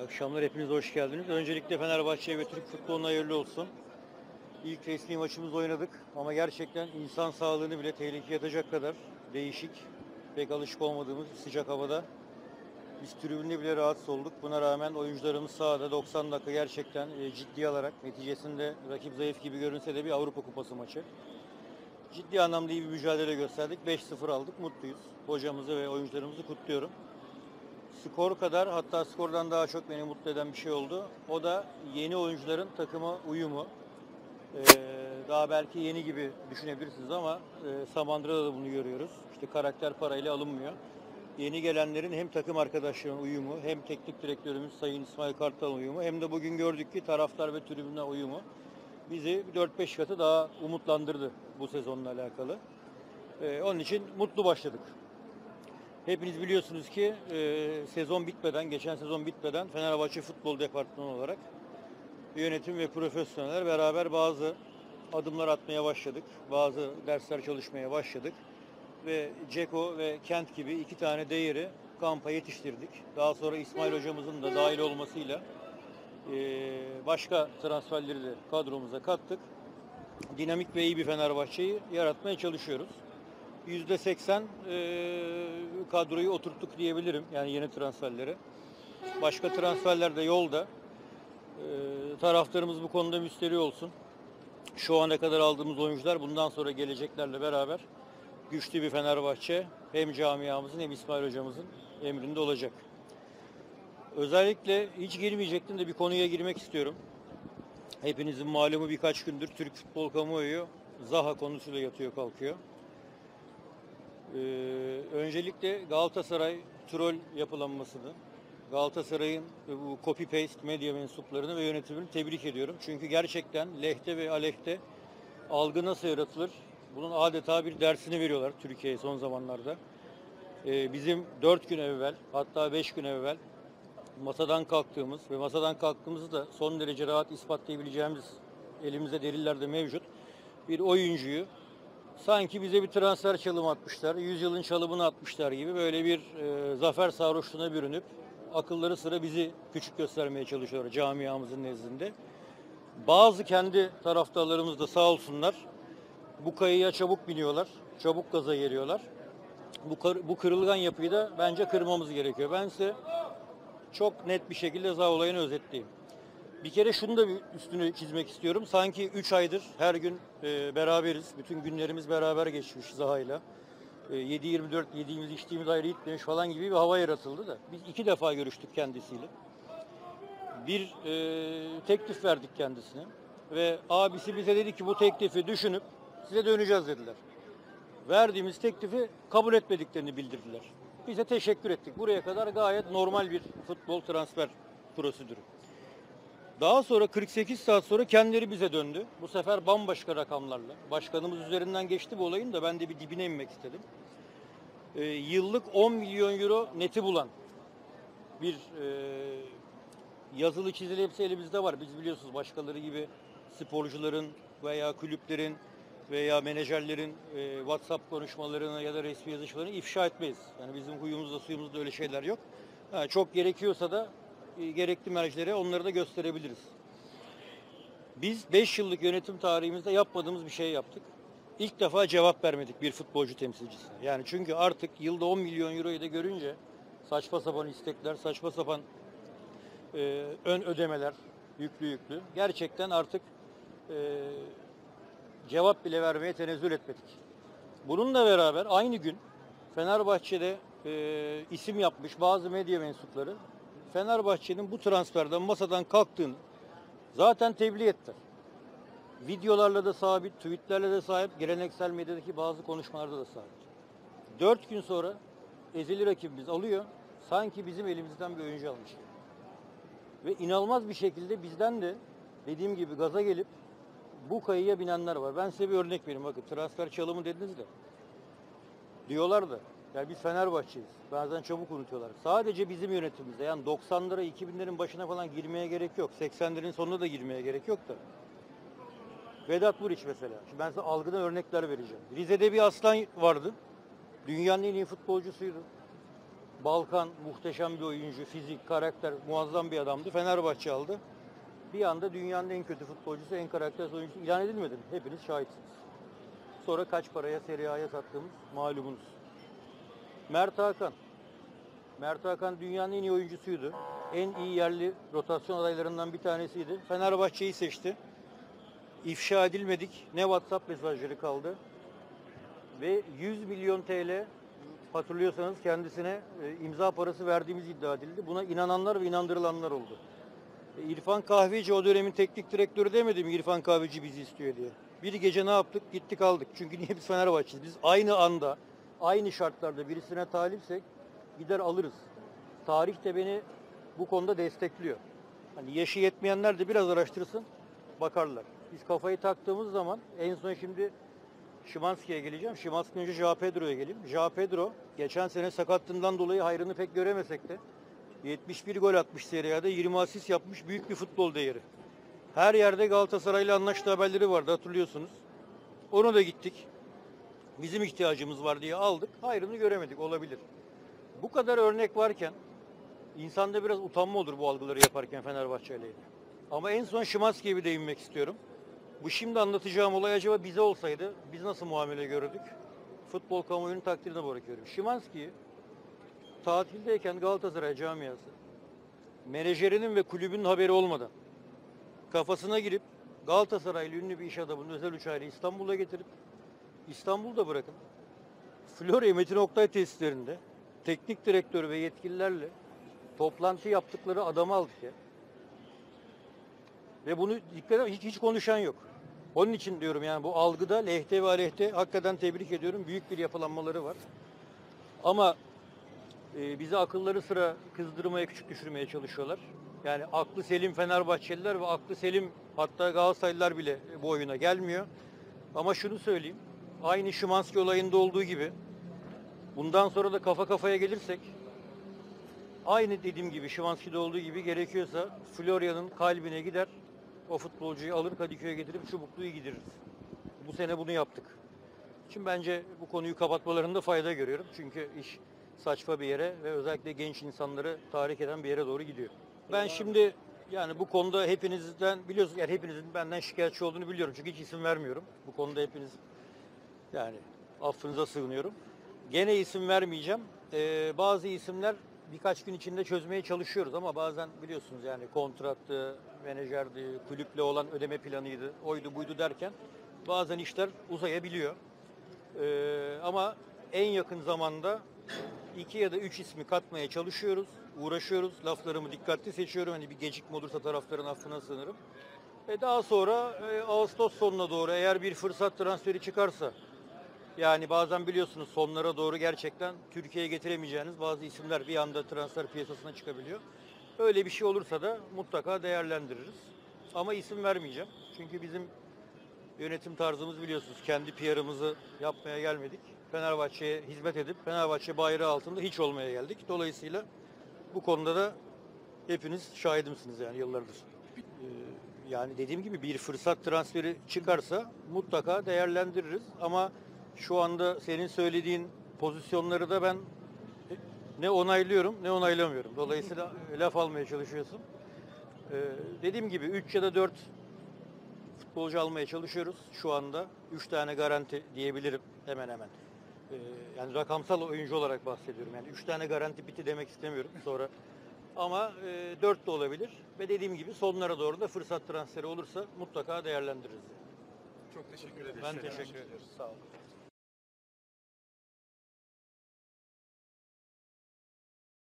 Akşamlar hepiniz hoş geldiniz. Öncelikle Fenerbahçe ve Türk futboluna hayırlı olsun. İlk resmi maçımızı oynadık ama gerçekten insan sağlığını bile tehlikeye atacak kadar değişik, pek alışık olmadığımız sıcak havada biz tribünde bile rahatsız olduk. Buna rağmen oyuncularımız sahada 90 dakika gerçekten ciddiye alarak, neticesinde rakip zayıf gibi görünse de bir Avrupa Kupası maçı. Ciddi anlamda iyi bir mücadele gösterdik. 5-0 aldık, mutluyuz. Hocamızı ve oyuncularımızı kutluyorum. Skor kadar, hatta skordan daha çok beni mutlu eden bir şey oldu. O da yeni oyuncuların takıma uyumu. Ee, Daha belki yeni gibi düşünebilirsiniz ama Samandıra'da da bunu görüyoruz. İşte karakter parayla alınmıyor. Yeni gelenlerin hem takım arkadaşlarının uyumu, hem teknik direktörümüz Sayın İsmail Kartal uyumu, hem de bugün gördük ki taraftar ve tribünler uyumu bizi 4-5 katı daha umutlandırdı bu sezonla alakalı. Onun için mutlu başladık. Hepiniz biliyorsunuz ki sezon bitmeden, geçen sezon bitmeden Fenerbahçe Futbol Departmanı olarak yönetim ve profesyoneller beraber bazı adımlar atmaya başladık. Bazı dersler çalışmaya başladık. Ve Ceko ve Kent gibi iki tane değeri kampa yetiştirdik. Daha sonra İsmail hocamızın da dahil olmasıyla başka transferleri de kadromuza kattık. Dinamik ve iyi bir Fenerbahçe'yi yaratmaya çalışıyoruz. %80 kadroyu oturttuk diyebilirim. Yani yeni transferleri. Başka transferler de yolda. Taraftarımız bu konuda müsterih olsun. Şu ana kadar aldığımız oyuncular bundan sonra geleceklerle beraber güçlü bir Fenerbahçe hem camiamızın hem İsmail hocamızın emrinde olacak. Özellikle hiç girmeyecektim de bir konuya girmek istiyorum. Hepinizin malumu birkaç gündür Türk futbol kamuoyu Zaha konusuyla yatıyor kalkıyor. Öncelikle Galatasaray troll yapılanmasını, Galatasaray'ın bu copy paste medya mensuplarını ve yönetimini tebrik ediyorum. Çünkü gerçekten lehte ve aleyhte algı nasıl yaratılır? Bunun adeta bir dersini veriyorlar Türkiye'ye son zamanlarda. Bizim 4 gün evvel, hatta 5 gün evvel masadan kalktığımız ve masadan kalktığımızı da son derece rahat ispatlayabileceğimiz, elimizde deliller de mevcut, bir oyuncuyu sanki bize bir transfer çalımı atmışlar, 100 yılın çalımını atmışlar gibi böyle bir zafer sarhoşluğuna bürünüp akılları sıra bizi küçük göstermeye çalışıyor camiamızın nezdinde. Bazı kendi taraftarlarımız da sağ olsunlar bu kayaya çabuk biniyorlar, çabuk gaza geliyorlar. Bu kırılgan yapıyı da bence kırmamız gerekiyor. Ben size çok net bir şekilde Zaha olayını özetleyeyim. Bir kere şunu da bir üstünü çizmek istiyorum. Sanki 3 aydır her gün beraberiz. Bütün günlerimiz beraber geçmiş Zaha'yla. 7-24 yediğimiz içtiğimiz ayrı gitmemiş falan gibi bir hava yaratıldı da. Biz 2 defa görüştük kendisiyle. Bir teklif verdik kendisine. Ve abisi bize dedi ki bu teklifi düşünüp size döneceğiz dediler. Verdiğimiz teklifi kabul etmediklerini bildirdiler. Bize teşekkür ettik. Buraya kadar gayet normal bir futbol transfer prosedürü. Daha sonra 48 saat sonra kendileri bize döndü. Bu sefer bambaşka rakamlarla. Başkanımız üzerinden geçti bu olayın da ben de bir dibine inmek istedim. Yıllık 10 milyon euro neti bulan bir yazılı çizili hepsi elimizde var. Biz biliyorsunuz başkaları gibi sporcuların veya kulüplerin veya menajerlerin WhatsApp konuşmalarını ya da resmi yazışmalarını ifşa etmeyiz. Yani bizim huyumuzda suyumuzda öyle şeyler yok. Çok gerekiyorsa da gerekli mercilere onları da gösterebiliriz. Biz 5 yıllık yönetim tarihimizde yapmadığımız bir şey yaptık. İlk defa cevap vermedik bir futbolcu temsilcisine. Yani çünkü artık yılda 10 milyon euroyu da görünce saçma sapan istekler, saçma sapan ön ödemeler, yüklü. Gerçekten artık cevap bile vermeye tenezzül etmedik. Bununla beraber aynı gün Fenerbahçe'de isim yapmış bazı medya mensupları Fenerbahçe'nin bu transferden masadan kalktığını zaten tebliğ ettiler. Videolarla da sabit, tweetlerle de sahip, geleneksel medyadaki bazı konuşmalarda da sabit. 4 gün sonra ezeli rakibimiz alıyor, sanki bizim elimizden bir oyuncu almış. Ve inanılmaz bir şekilde bizden de dediğim gibi gaza gelip bu kayıya binenler var. Ben size bir örnek vereyim. Bakın transfer çalımı dediniz de. Diyorlar da. Yani biz Fenerbahçe'yiz. Bazen çabuk unutuyorlar. Sadece bizim yönetimimizde. Yani 90'lara 2000'lerin başına falan girmeye gerek yok. 80'lerin sonuna da girmeye gerek yok da. Vedat Muriç mesela. Şimdi ben size algıdan örnekler vereceğim. Rize'de bir aslan vardı. Dünyanın en iyi futbolcusuydu. Balkan muhteşem bir oyuncu, fizik, karakter, muazzam bir adamdı. Fenerbahçe aldı. Bir anda dünyanın en kötü futbolcusu, en karaktersiz oyuncusu ilan edilmedi mi? Hepiniz şahitsiniz. Sonra kaç paraya Serie A'ya sattığımız malumunuz. Mert Hakan. Mert Hakan dünyanın en iyi oyuncusuydu. En iyi yerli rotasyon adaylarından bir tanesiydi. Fenerbahçe'yi seçti. İfşa edilmedik. Ne WhatsApp mesajları kaldı. Ve 100 milyon TL hatırlıyorsanız kendisine imza parası verdiğimiz iddia edildi. Buna inananlar ve inandırılanlar oldu. İrfan Kahveci o dönemin teknik direktörü demedi mi İrfan Kahveci bizi istiyor diye. Bir gece ne yaptık? Gittik aldık. Çünkü niye biz Fenerbahçe'yiz? Biz aynı anda, aynı şartlarda birisine talipsek gider alırız. Tarih de beni bu konuda destekliyor. Hani yaşı yetmeyenler de biraz araştırsın, bakarlar. Biz kafayı taktığımız zaman en son şimdi Szymański'ye geleceğim. Szymański'den önce João Pedro'ya geleyim. João Pedro geçen sene sakatlığından dolayı hayrını pek göremesek de 71 gol atmış Serie A'da, 20 asist yapmış, büyük bir futbol değeri. Her yerde Galatasaray'la anlaştığı haberleri vardı, hatırlıyorsunuz. Onu da gittik. Bizim ihtiyacımız var diye aldık. Hayrını göremedik, olabilir. Bu kadar örnek varken insanda biraz utanma olur bu algıları yaparken Fenerbahçe ile ilgili. Ama en son Szymański'ye bir değinmek istiyorum. Bu şimdi anlatacağım olay acaba bize olsaydı biz nasıl muamele görürdük? Futbol kamuoyunun takdirine bırakıyorum. Szymański'yi tatildeyken Galatasaray camiası menajerinin ve kulübün haberi olmadan kafasına girip Galatasaraylı ünlü bir iş adamının özel uçağıyla İstanbul'a getirip İstanbul'da bırakın Florya Metin Oktay tesislerinde teknik direktör ve yetkililerle toplantı yaptıkları adamı aldık ya. Ve bunu dikkat hiç konuşan yok. Onun için diyorum yani bu algıda lehte ve aleyhte hakikaten tebrik ediyorum. Büyük bir yapılanmaları var. Ama bizi akılları sıra kızdırmaya, küçük düşürmeye çalışıyorlar. Yani aklı selim Fenerbahçeliler ve aklı selim hatta Galatasaraylılar bile bu oyuna gelmiyor. Ama şunu söyleyeyim. Aynı Szymański olayında olduğu gibi bundan sonra da kafa kafaya gelirsek aynı dediğim gibi Szymański'de olduğu gibi gerekiyorsa Florya'nın kalbine gider, o futbolcuyu alır Kadıköy'e getirip çubukluyu gidiririz. Bu sene bunu yaptık. Şimdi bence bu konuyu kapatmalarında fayda görüyorum. Çünkü iş saçma bir yere ve özellikle genç insanları tahrik eden bir yere doğru gidiyor. Ben şimdi yani bu konuda hepinizden biliyorsunuz yani hepinizin benden şikayetçi olduğunu biliyorum. Çünkü hiç isim vermiyorum. Bu konuda hepiniz yani affınıza sığınıyorum. Gene isim vermeyeceğim. Bazı isimler birkaç gün içinde çözmeye çalışıyoruz ama bazen biliyorsunuz yani kontrattı, menajerdi, kulüple olan ödeme planıydı, oydu buydu derken bazen işler uzayabiliyor. Ama en yakın zamanda 2 ya da 3 ismi katmaya çalışıyoruz, uğraşıyoruz. Laflarımı dikkatli seçiyorum. Hani bir gecikme olursa taraftarın affına sığınırım. Daha sonra Ağustos sonuna doğru eğer bir fırsat transferi çıkarsa yani bazen biliyorsunuz sonlara doğru gerçekten Türkiye'ye getiremeyeceğiniz bazı isimler bir anda transfer piyasasına çıkabiliyor. Öyle bir şey olursa da mutlaka değerlendiririz. Ama isim vermeyeceğim. Çünkü bizim yönetim tarzımız biliyorsunuz kendi PR'ımızı yapmaya gelmedik. Fenerbahçe'ye hizmet edip Fenerbahçe bayrağı altında hiç olmaya geldik. Dolayısıyla bu konuda da hepiniz şahidimsiniz yani yıllardır. Yani dediğim gibi bir fırsat transferi çıkarsa mutlaka değerlendiririz. Ama şu anda senin söylediğin pozisyonları da ben ne onaylıyorum ne onaylamıyorum. Dolayısıyla laf almaya çalışıyorsun. Dediğim gibi 3 ya da 4 futbolcu almaya çalışıyoruz şu anda. 3 tane garanti diyebilirim hemen hemen. Yani rakamsal oyuncu olarak bahsediyorum. Yani 3 tane garanti bitti demek istemiyorum sonra. Ama 4 de olabilir. Ve dediğim gibi sonlara doğru da fırsat transferi olursa mutlaka değerlendiririz. Çok teşekkür ederiz. Ben teşekkür ederim. Sağ olun.